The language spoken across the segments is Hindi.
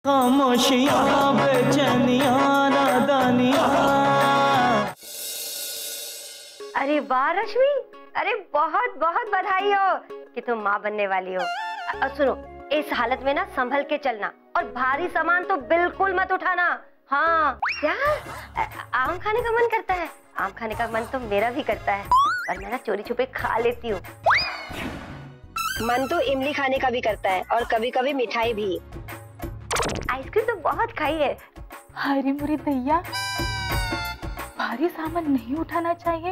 खामोशियां बेचैनियां नादानियां। अरे वाह रश्मि, अरे बहुत बहुत बधाई हो कि तुम माँ बनने वाली हो। सुनो, इस हालत में ना संभल के चलना और भारी सामान तो बिल्कुल मत उठाना। हाँ क्या आम खाने का मन करता है? आम खाने का मन तो मेरा भी करता है, पर मैं ना चोरी छुपे खा लेती हूँ। मन तो इमली खाने का भी करता है और कभी कभी मिठाई भी। आइसक्रीम तो बहुत खाई है। हरी मुरी दैया, भारी सामान नहीं उठाना चाहिए,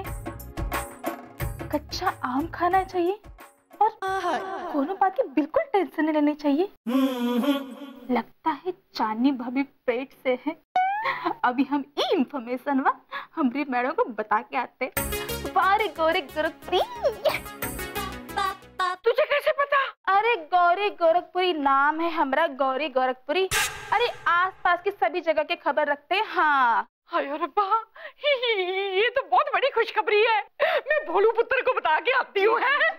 कच्चा आम खाना चाहिए और कोनो बात की बिल्कुल टेंशन नहीं लेनी चाहिए। लगता है चांदनी भाभी पेट से है। अभी हम ये इंफॉर्मेशन हमारी मैडम को बता के आते। बारे गौरी गोरखपुरी। तुझे कैसे पता? अरे गौरी गोरखपुरी नाम है हमारा, गौरी गोरखपुरी। अरे आसपास की सभी जगह की खबर रखते हैं। हाँ रब्बा, ये तो बहुत बड़ी खुशखबरी है। मैं भोलू पुत्र को बता के आती हूँ।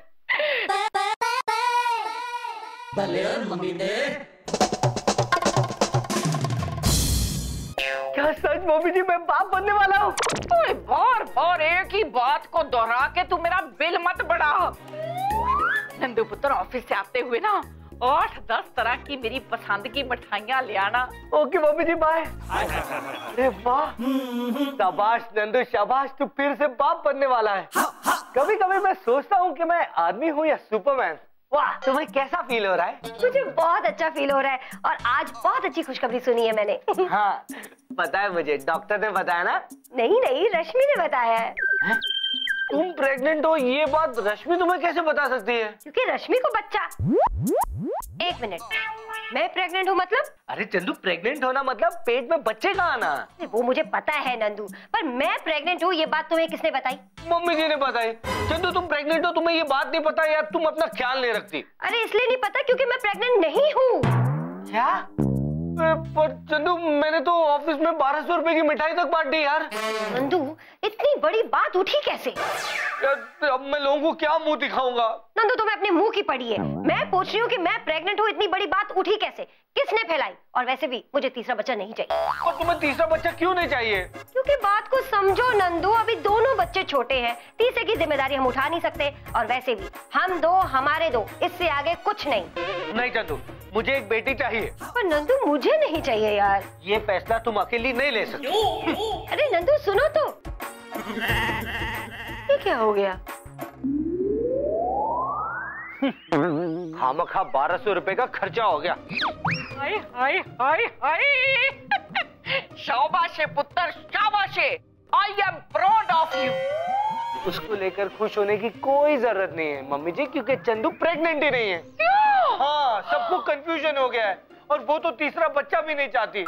क्या सच मम्मी जी मैं बाप बनने वाला हूँ? बार बार एक ही बात को दोहरा के तू मेरा बिल मत बढ़ा। नंदू पुत्र ऑफिस से आते हुए ना 8-10 तरह की मेरी पसंद की मिठाइयाँ ले आना। Okay mummy ji, bye. अरे वाह, शाबाश नंदू शाबाश, तू फिर से बाप बनने वाला है। कभी कभी मैं सोचता हूँ कि मैं आदमी हूँ या सुपरमैन। वाह, तुम्हें कैसा फील हो रहा है? मुझे बहुत अच्छा फील हो रहा है और आज बहुत अच्छी खुशखबरी सुनी है मैंने। हाँ पता है मुझे, डॉक्टर ने बताया ना? नहीं नहीं, रश्मि ने बताया है। तुम प्रेग्नेंट हो, ये बात रश्मि तुम्हें कैसे बता सकती है? क्योंकि रश्मि को बच्चा। एक मिनट, मैं प्रेग्नेंट हूँ मतलब? अरे चंदू, प्रेग्नेंट होना मतलब पेट में बच्चे का आना। वो मुझे पता है नंदू, पर मैं प्रेग्नेंट हूँ ये बात तुम्हें किसने बताई? मम्मी जी ने बताई। चंदू तुम प्रेग्नेंट हो, तुम्हें ये बात नहीं पता या तुम अपना ख्याल नहीं रखती? अरे इसलिए नहीं पता क्योंकि मैं प्रेग्नेंट नहीं हूँ। क्या? पर चंदू मैंने तो ऑफिस में 1200 रुपए की मिठाई तक बांट दी यार। नंदू, इतनी बड़ी बात उठी कैसे? अब मैं लोगों को क्या मुंह दिखाऊंगा? नंदू तुम्हें अपने मुंह की पड़ी है। मैं पूछ रही हूँ कि मैं प्रेग्नेंट हूँ, इतनी बड़ी बात उठी कैसे? किसने फैलाई? और वैसे भी मुझे तीसरा बच्चा नहीं चाहिए। और तुम्हें तीसरा बच्चा क्यों नहीं चाहिए? क्योंकि बात को समझो नंदू, अभी दोनों बच्चे छोटे हैं, तीसरे की जिम्मेदारी हम उठा नहीं सकते। और वैसे भी हम दो हमारे दो, इससे आगे कुछ नहीं। नहीं चंदू, मुझे एक बेटी चाहिए। पर नंदू मुझे नहीं चाहिए यार। ये फैसला तुम अकेली नहीं ले सकती। अरे नंदू सुनो तो, ये क्या हो गया? खामखा 1200 रुपए का खर्चा हो गया। हाय हाय हाय हाय। शाबाश है पुत्र, शाबाश है। I am proud of you. उसको लेकर खुश होने की कोई जरूरत नहीं है मम्मी जी, क्योंकि चंदू प्रेग्नेंट ही नहीं है। क्यों? हाँ, सबको कंफ्यूजन हो गया है और वो तो तीसरा बच्चा भी नहीं चाहती।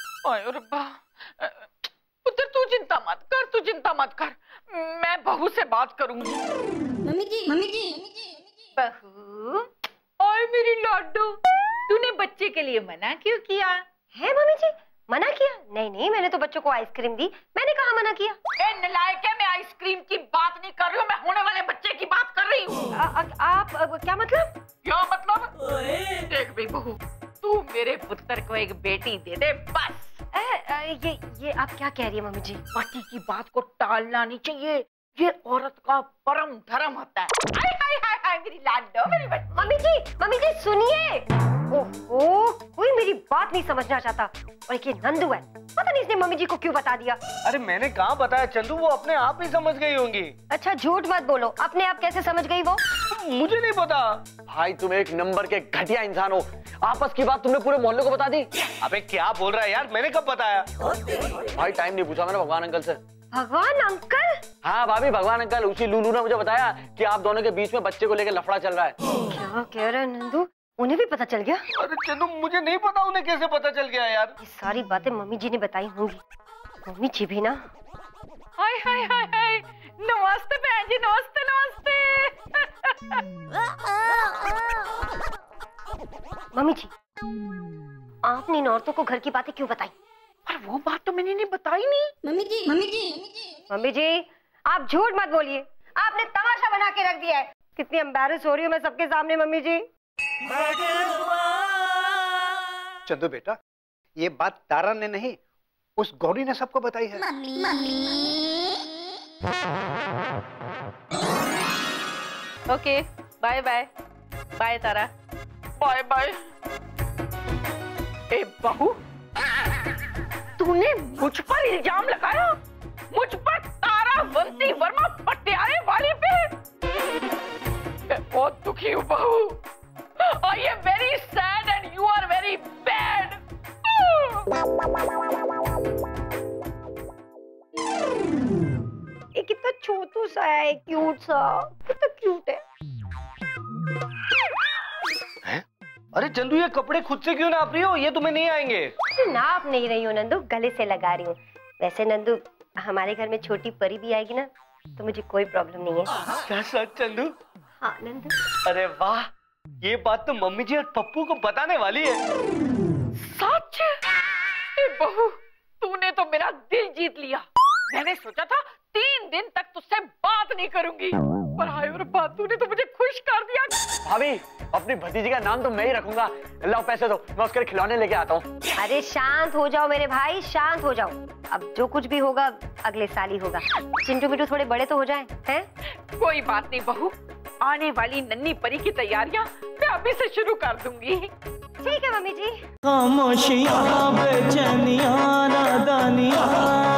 पुत्र तू चिंता मत कर, तू चिंता मत कर, मैं बहू से बात करूंगी। मम्मी जी। बहू, ओए मेरी लाडू, तूने बच्चे के लिए मना क्यों किया है? मम्मी जी मना किया? नहीं नहीं, मैंने तो बच्चों को आइसक्रीम दी, मैंने कहा मना किया। ए नालायक है, मैं आइसक्रीम की बात नहीं कर रही हूँ, मैं होने वाले बच्चे की बात कर रही हूँ। आप क्या मतलब? क्या मतलब? देख बे बहू, तू मेरे पुत्र को एक बेटी दे दे बस। ये आप क्या कह रही है मम्मी जी? पति की बात को टालना नहीं चाहिए, ये औरत का परम धर्म होता है। हाय हाय हाय हाय मेरी लाडो, मेरी बच्ची। मम्मी जी सुनिए। ओहो, कोई मेरी बात नहीं समझना चाहता। और ये नंदू है, पता नहीं इसने मम्मी जी को क्यों बता दिया। अरे मैंने कहाँ बताया चंदू, वो अपने आप ही समझ गई होंगी। अच्छा झूठ मत बोलो, अपने आप कैसे समझ गई वो? मुझे नहीं पता। भाई तुम एक नंबर के घटिया इंसान हो, आपस की बात तुमने पूरे मोहल्ले को बता दी। अबे क्या बोल रहा है यार, मैंने कब बताया? भाई टाइम नहीं पूछा मैंने भगवान अंकल से। भगवान अंकल? हाँ भाभी, भगवान अंकल। उसी लूलू ने मुझे बताया कि आप दोनों के बीच में बच्चे को लेकर लफड़ा चल रहा है। क्या कह रहे हैं नंदू? उन्हें भी पता चल गया? अरे चंदू मुझे नहीं पता उन्हें कैसे पता चल गया यार। ये सारी बातें मम्मी जी ने बताई होंगी। मम्मी जी भी ना। हाय हाय हाय हाय, नमस्ते बहन जी, नमस्ते नमस्ते। मम्मी जी आपने इन औरतों को घर की बातें क्यों बताई? पर वो बात तो मैंने नहीं बताई नहीं। मम्मी जी आप झूठ मत बोलिए, आपने तमाशा बना के रख दिया है। कितनी एम्बैरेस हो रही हूँ मैं सबके सामने मम्मी जी। चंदू बेटा, ये बात तारा ने नहीं, उस गौरी ने सबको बताई है। Okay, bye bye. Bye Tara. Bye bye. ए बहू, तूने मुझ पर इल्जाम लगाया, मुझ पर तारावंती वर्मा पटियाले वाली पे। मैं बहुत दुखी हूँ बहू। I am very sad and you are very bad. ये कितना छोटू सा है, क्यूट सा, कितना क्यूट है। अरे चंदू, ये कपड़े खुद से क्यों नाप रही हो? ये तुम्हें नहीं आएंगे। नाप नहीं रही हूँ नंदू, गले से लगा रही हूँ। वैसे नंदू, हमारे घर में छोटी परी भी आएगी ना तो मुझे कोई प्रॉब्लम नहीं है। क्या सच चंदू? हाँ नंदू। अरे वाह, ये बात तो मम्मी जी और पप्पू को बताने वाली है। सच? ए बहू, तूने तो मेरा दिल जीत लिया। मैंने सोचा था 3 दिन तक तुझसे बात नहीं करूंगी, पर हाय और बात, तूने तो मुझे खुश कर दिया। भाभी, अपनी भतीजी का नाम तो मैं ही रखूंगा। लाओ पैसे दो, मैं उसके खिलौने लेके आता हूँ। अरे शांत हो जाओ मेरे भाई, शांत हो जाओ। अब जो कुछ भी होगा अगले साल ही होगा। चिंटू मिंटू थोड़े बड़े तो हो जाएं, हैं? कोई बात नहीं बहू, आने वाली नन्ही परी की तैयारियां मैं अभी से शुरू कर दूंगी। ठीक है मम्मी जी। खामोशियां, बेचैनियां, नादानियां